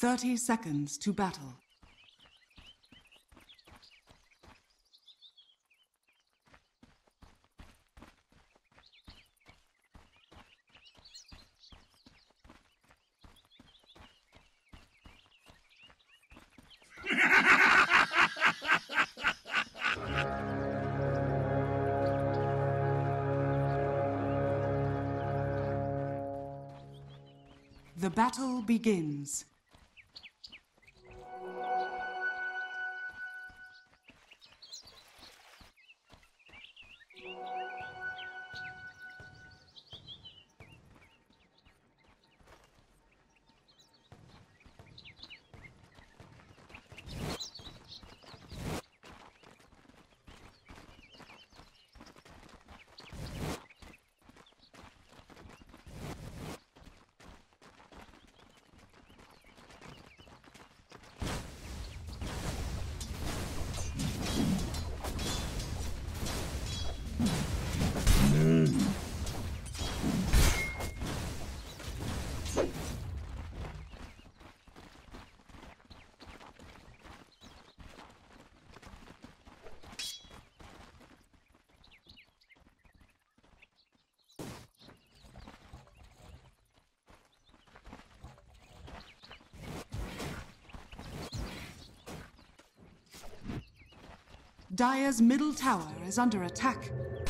30 seconds to battle. The battle begins. Dire's middle tower is under attack.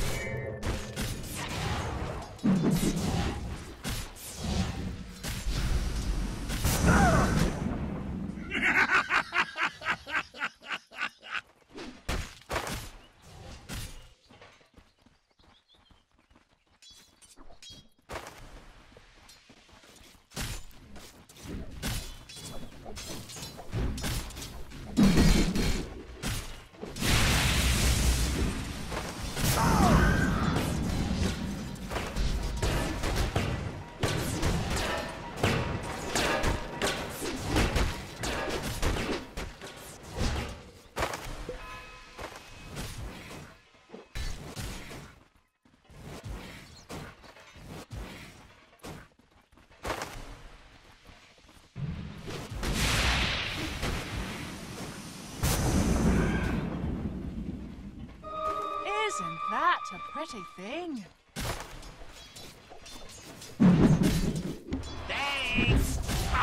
Isn't that a pretty thing? Thanks!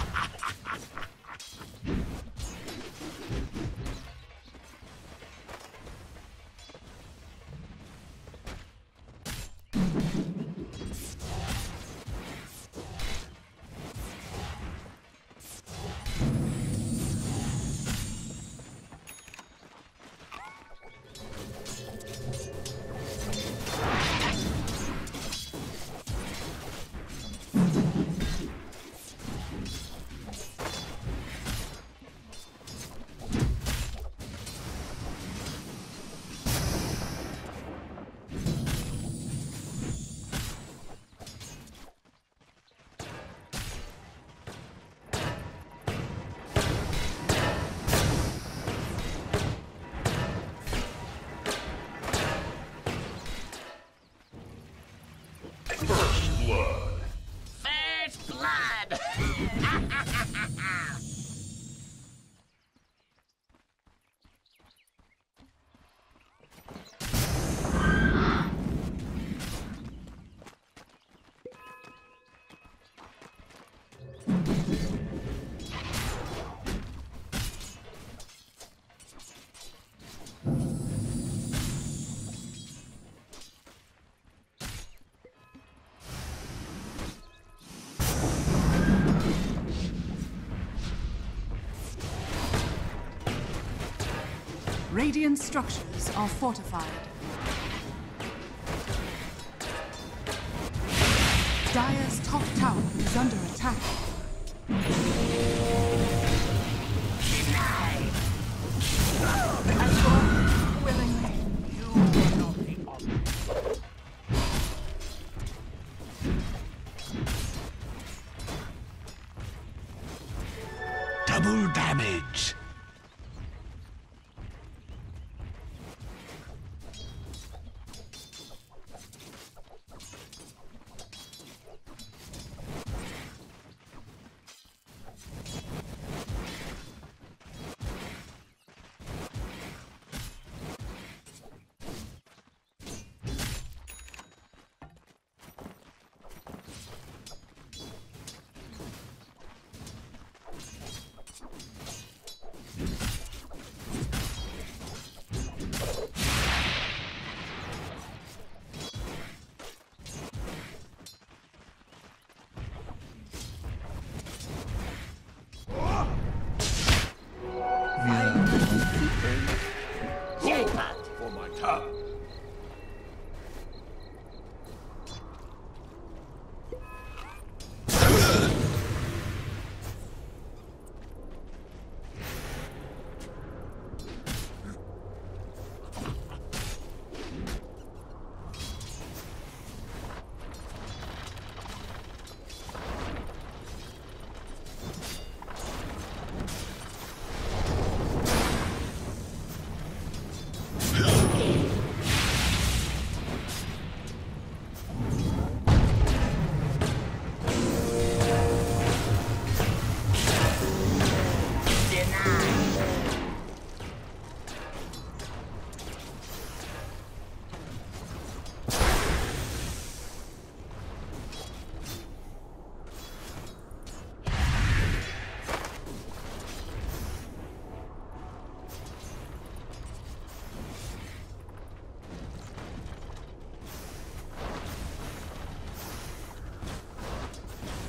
First blood. First blood! Radiant structures are fortified. Dire's top tower is under attack. Willingly. You are not the object. Double damage.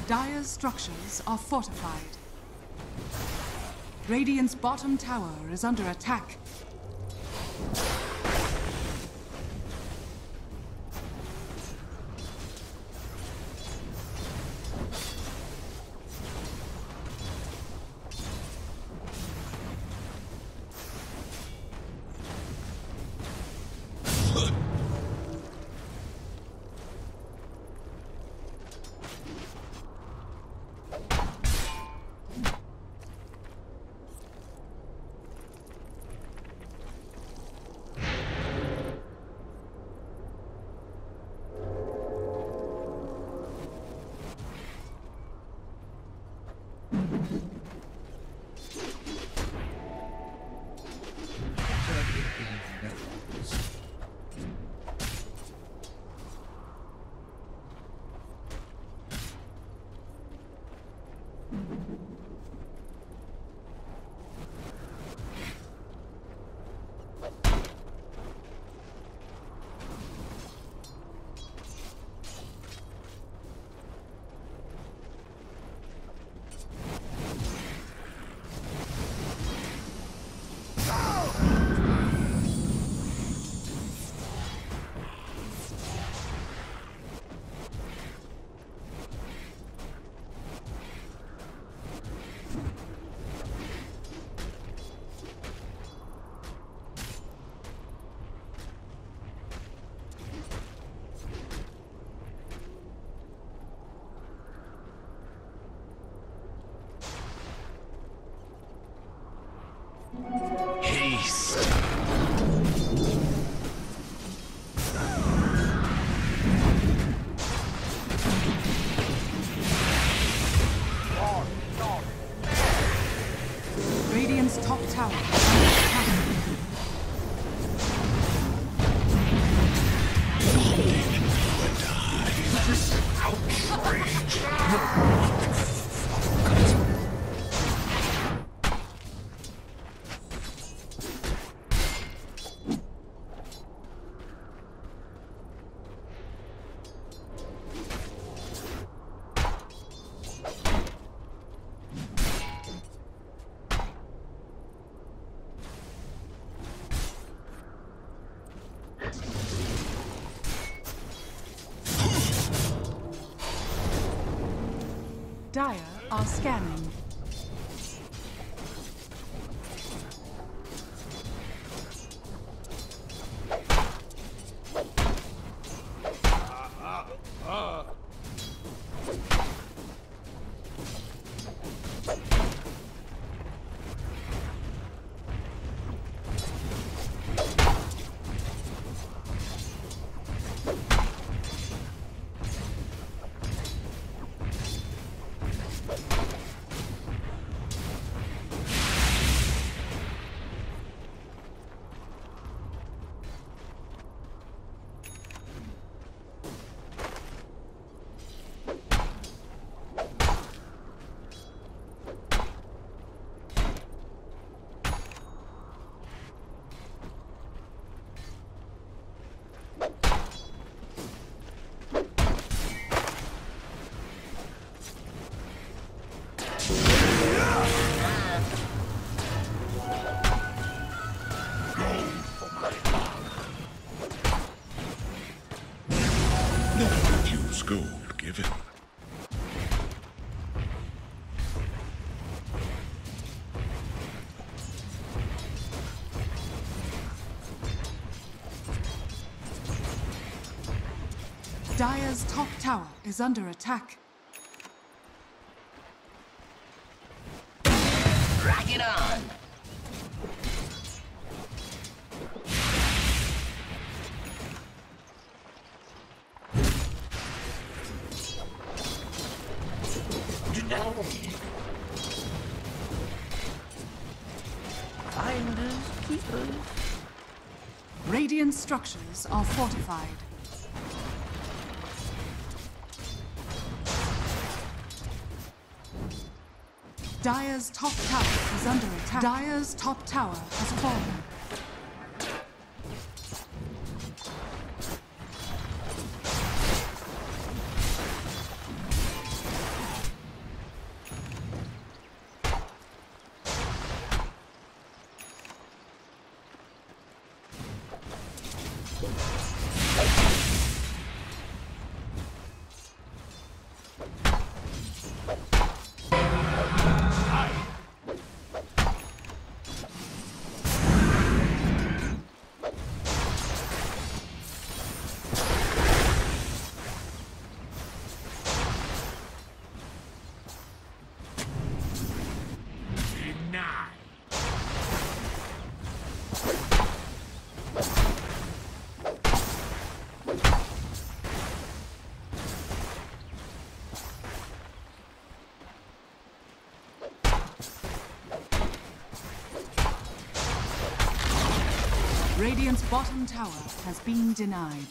Dire's structures are fortified. Radiant's bottom tower is under attack. Haste. Radiant's top tower is under attack. Dire are scanning. Gold given. Dire's top tower is under attack. Rock it on! Finders, keepers. Radiant structures are fortified. Dire's top tower is under attack. Dire's top tower has fallen. Radiant's bottom tower has been denied.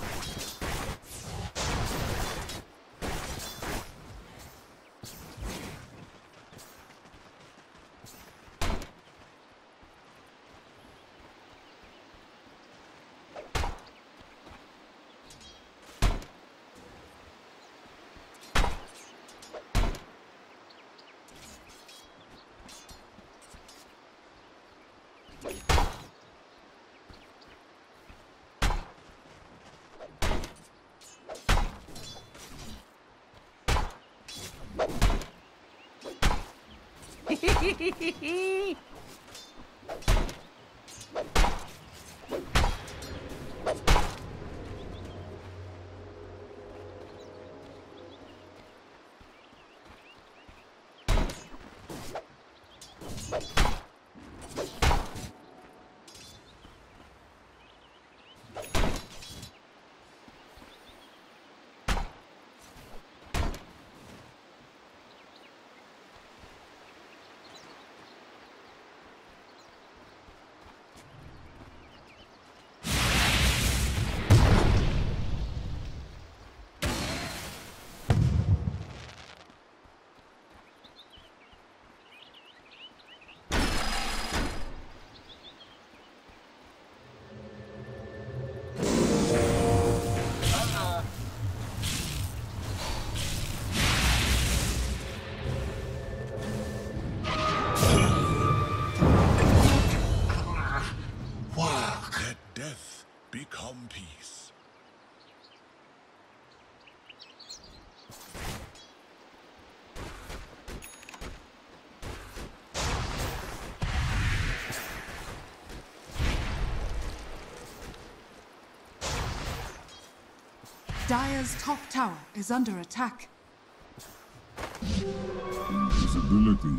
Become peace. Dire's top tower is under attack. Invisibility.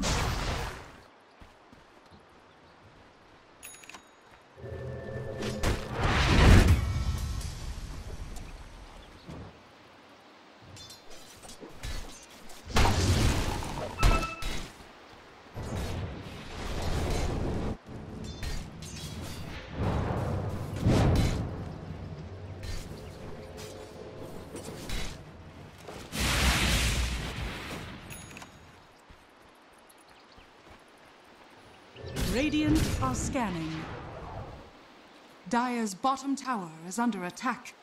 Radiant are scanning. Dire's bottom tower is under attack.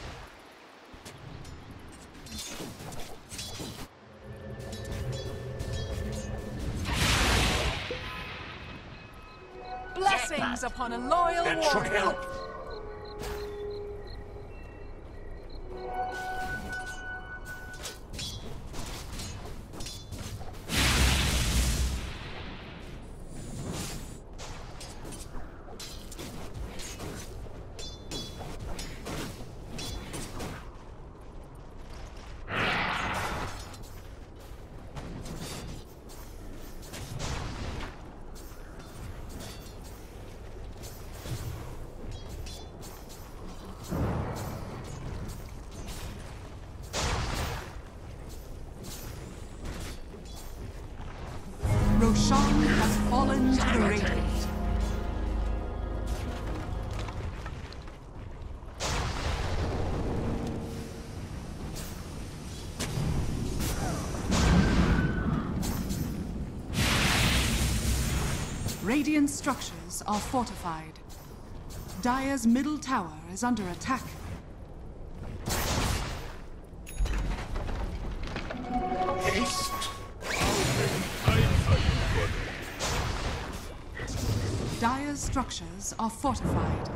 Blessings upon a loyal That should warrior. help. Roshan has fallen to the Radiant. Radiant structures are fortified. Dire's middle tower is under attack. Haste. Dire's structures are fortified.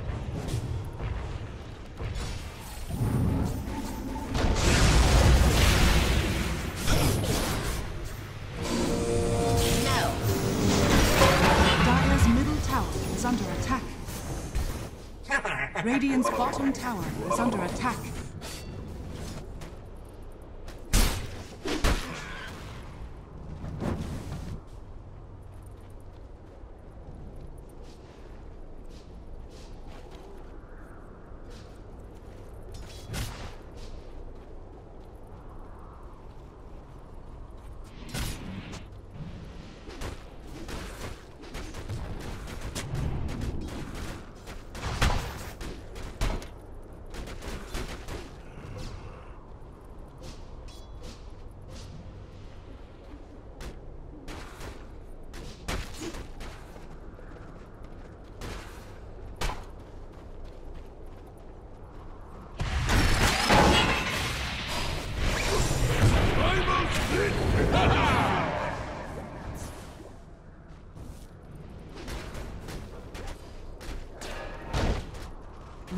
Dire's middle tower is under attack. Radiant's bottom tower is under attack.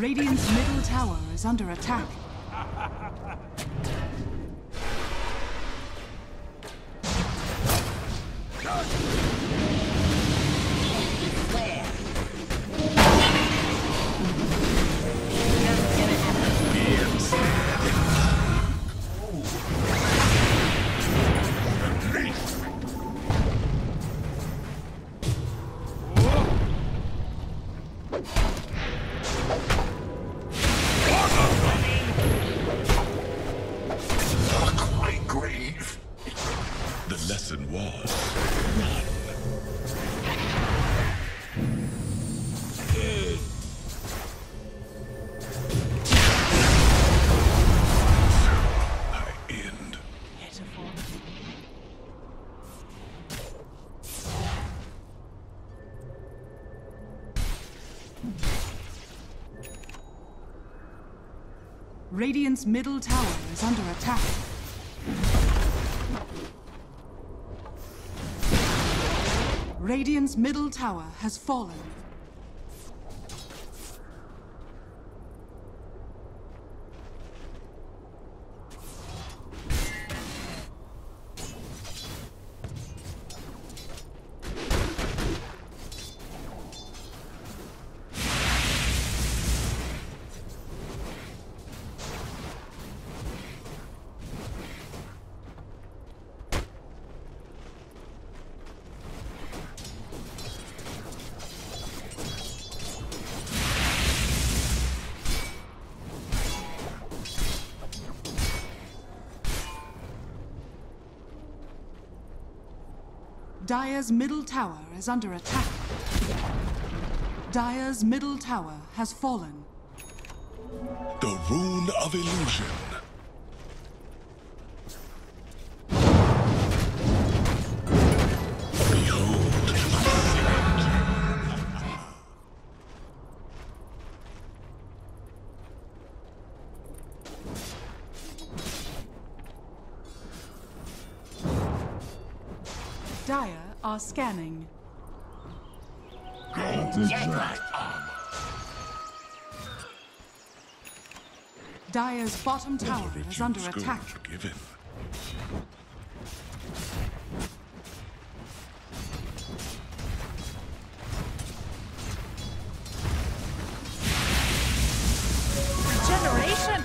Radiant's middle tower is under attack. Radiant's middle tower is under attack. Radiant's middle tower has fallen. Dire's middle tower is under attack. Dire's middle tower has fallen. The Rune of Illusion. Behold my Dire are scanning. Dire's bottom tower is under attack. Forgiven. Regeneration!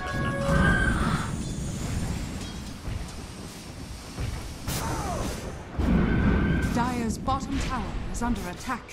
Dire's bottom tower is under attack.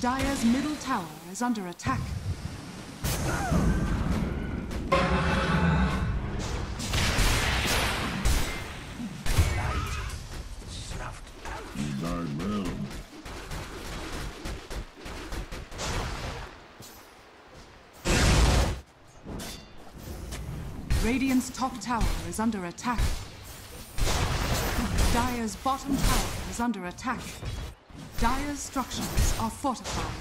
Dire's middle tower is under attack. You died well. Radiant's top tower is under attack. Dire's bottom tower is under attack. Dire's structures are fortified.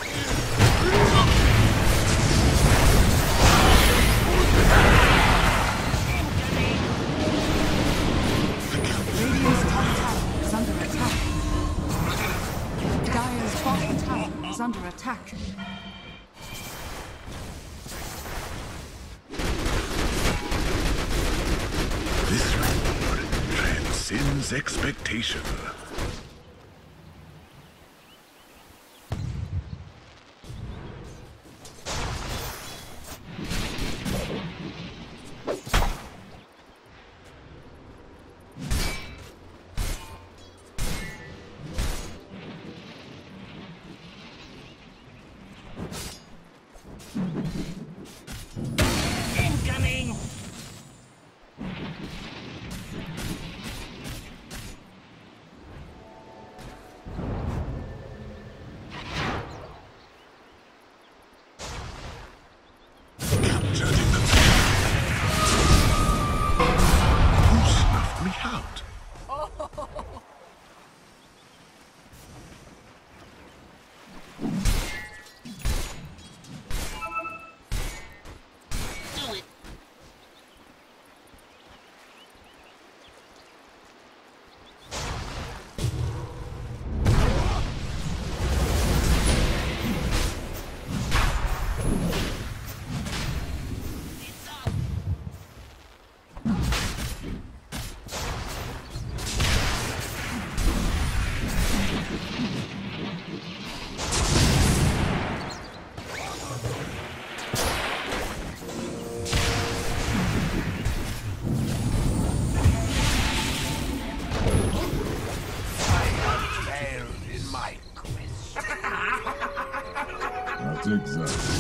Radiant's top tower is under attack. Dire's bottom tower is under attack. This reward transcends expectation. Incoming! Capturing them. Who snuffed me out? Do it! It's up! Failed in my quest. I'll take that.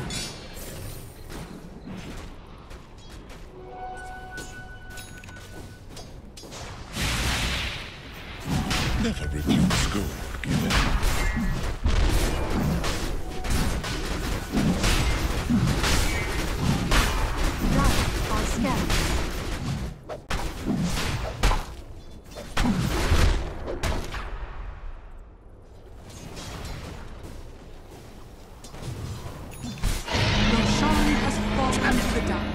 Never refuse gold given. Dire are scanned. Roshan has fallen to the Dire.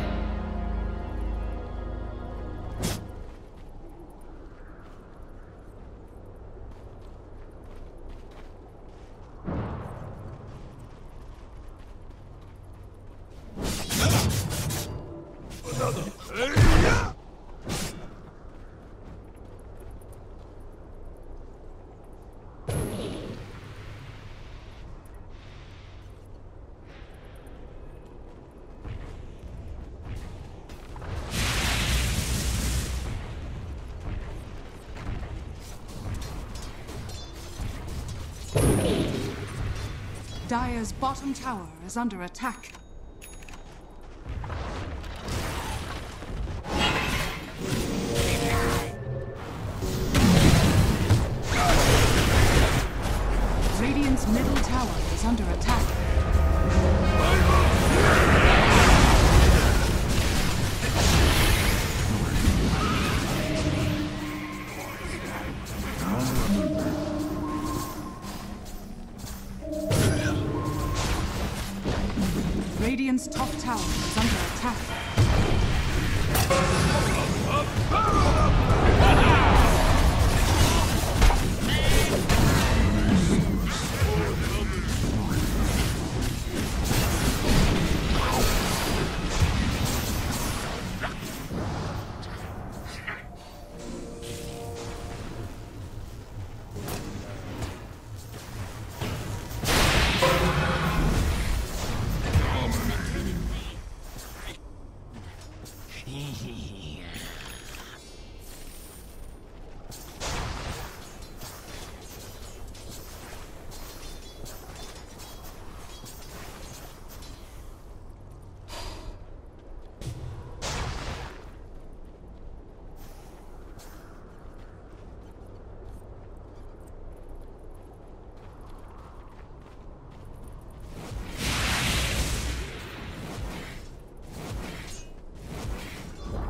Dire's bottom tower is under attack. Radiant's middle tower is under attack. Radiant's top tower is under attack.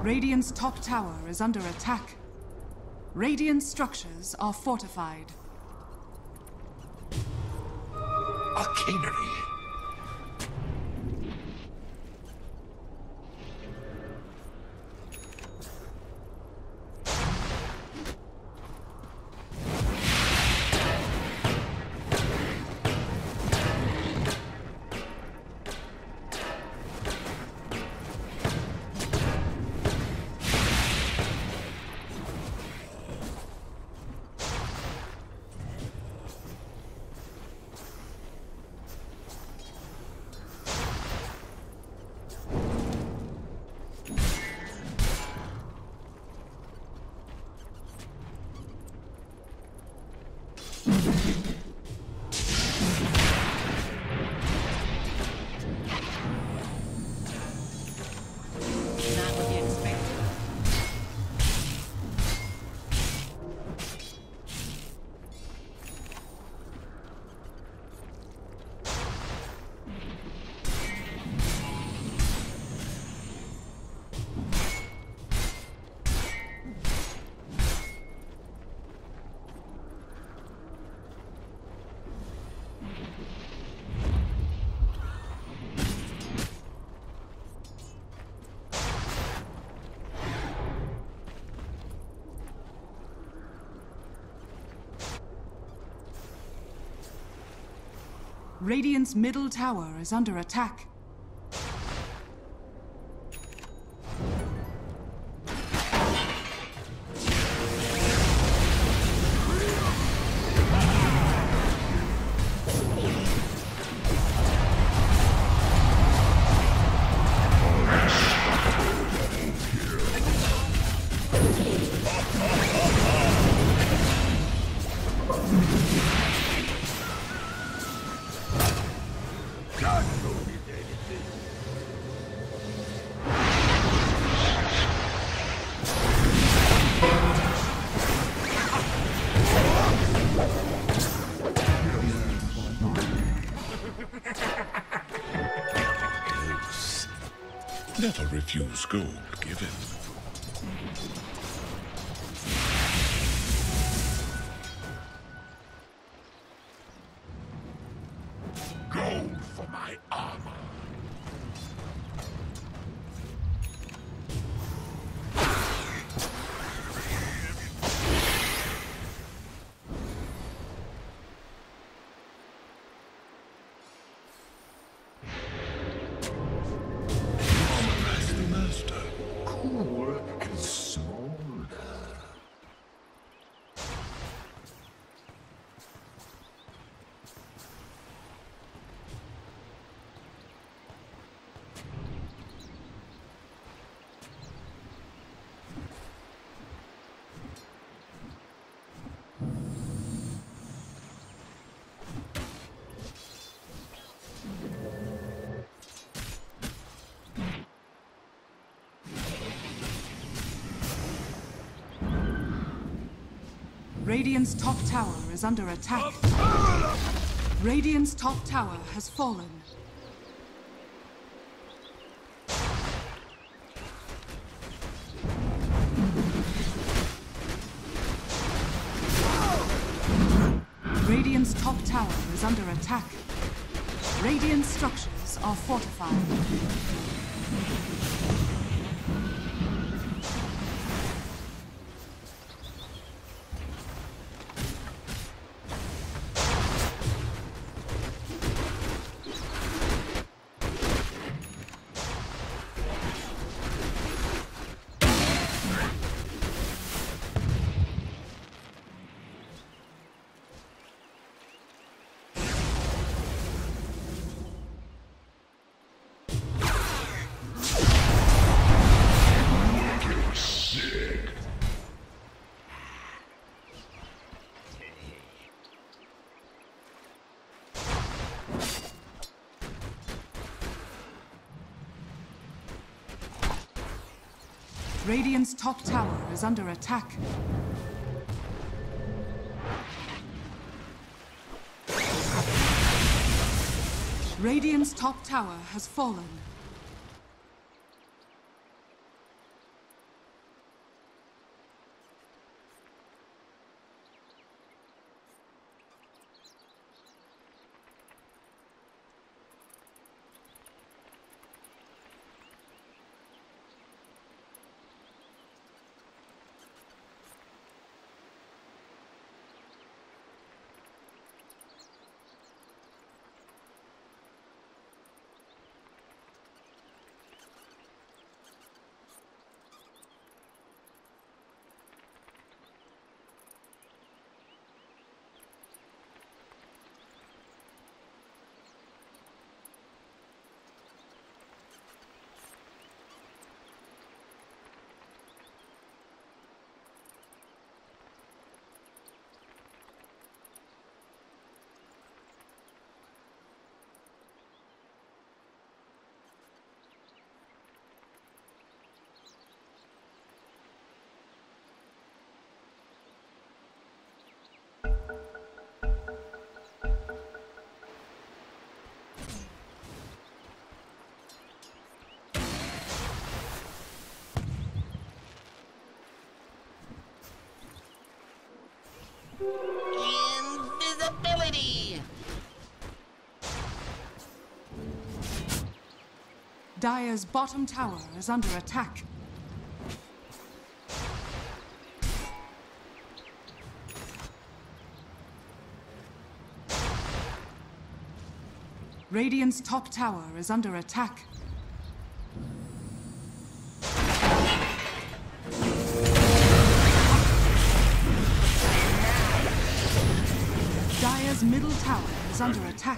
Radiant's top tower is under attack. Radiant structures are fortified. A canary. Not what you expected. Radiant's middle tower is under attack. Never refuse gold given. Gold for my armor. Cool and smolder. Radiant's top tower is under attack. Radiant's top tower has fallen. Radiant's top tower is under attack. Radiant structures are fortified. Radiant's top tower is under attack. Radiant's top tower has fallen. Invisibility! Dire's bottom tower is under attack. Radiant's top tower is under attack. Dire's middle tower is under attack.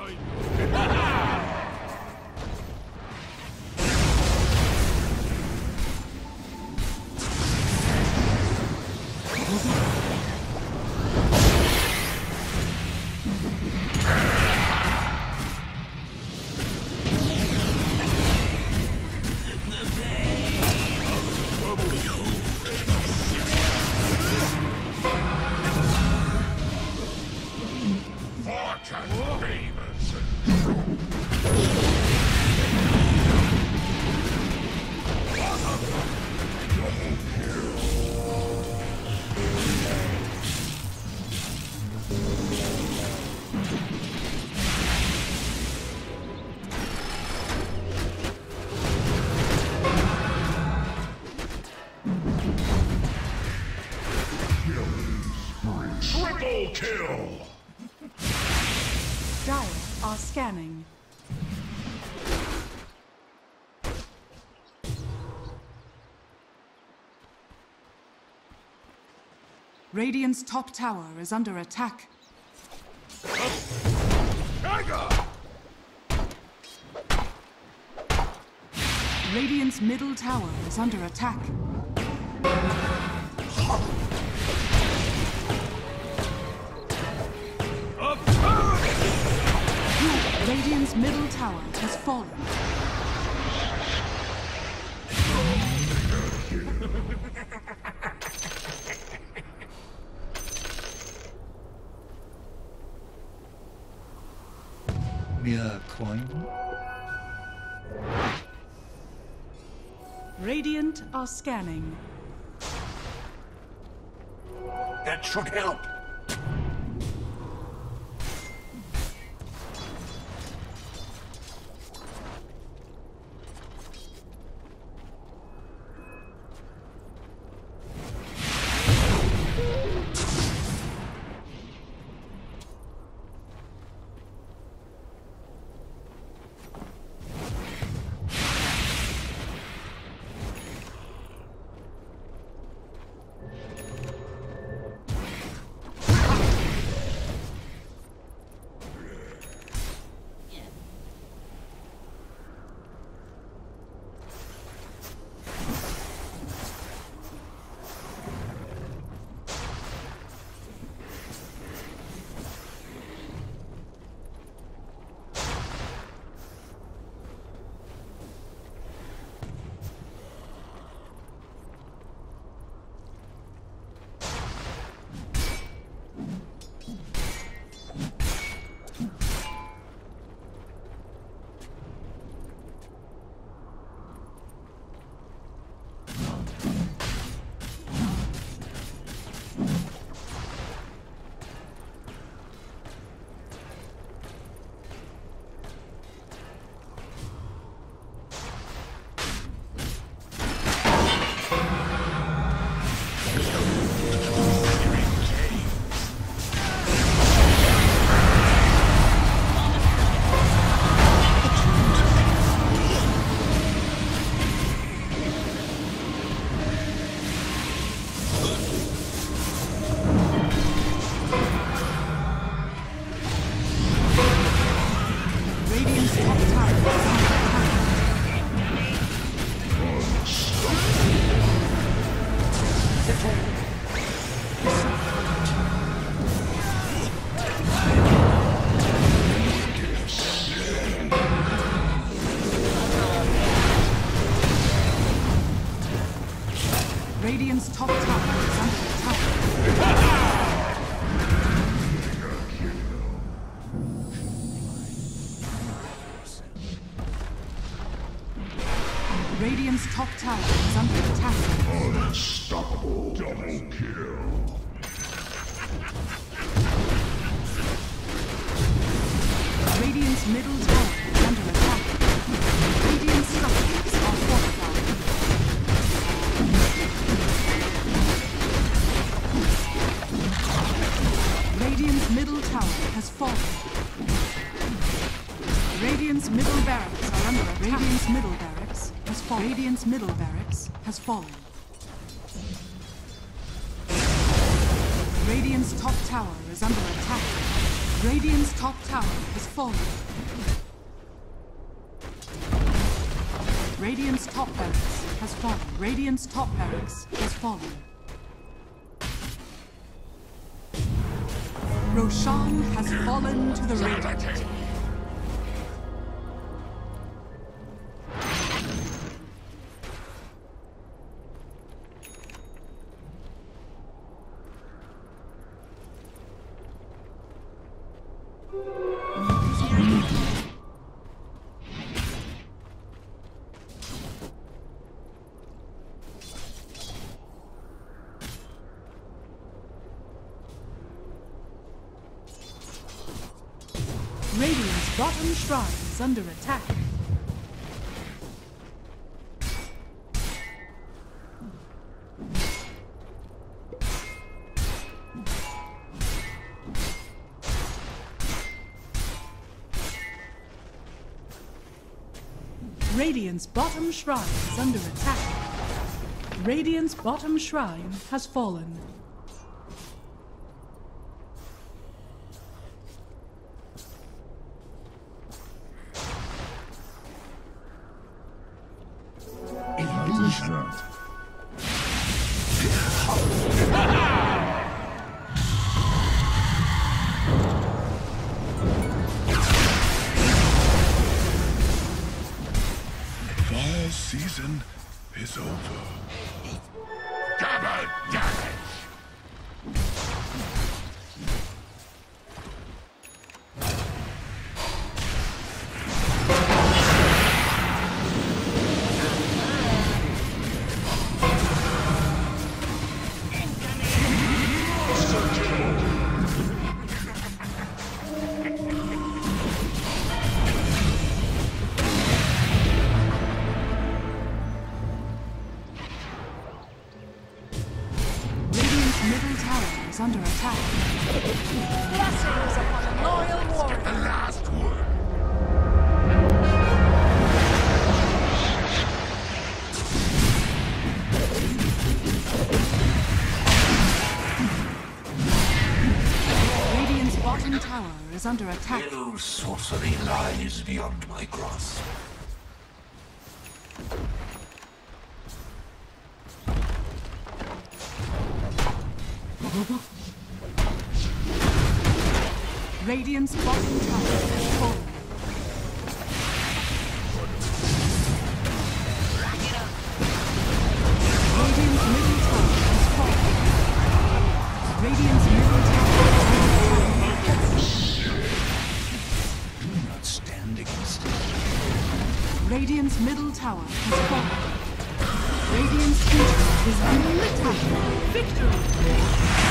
Triple kill! Dire are scanning. Radiant's top tower is under attack. Radiant's middle tower is under attack. Radiant's middle tower has fallen. Mere coin? Radiant are scanning. That should help. Radiant's top tower is under attack. Radiant's top tower is under attack. Unstoppable double kill. tower has fallen. Radiant's middle barracks are under attack. Radiant's middle barracks has fallen. Radiant's middle barracks has fallen. Radiant's top tower is under attack. Radiant's top tower has fallen. Radiant's top barracks has fallen. Radiant's top barracks has fallen. Roshan has fallen to the Radiant. Radiant's bottom shrine is under attack. Radiant's bottom shrine is under attack. Radiant's bottom shrine has fallen. Fall season is over. Double damage! Middle tower is under attack. Blessings upon a loyal warrior. The last word. Radiant's bottom tower is under attack. No sorcery lies beyond my grasp. Radiant's bottom tower has fallen. Radiant's middle tower has fallen. Radiant's middle tower is under attack. Do not stand against it. Radiant's middle tower has fallen. Radiant's future is under attack. Victory!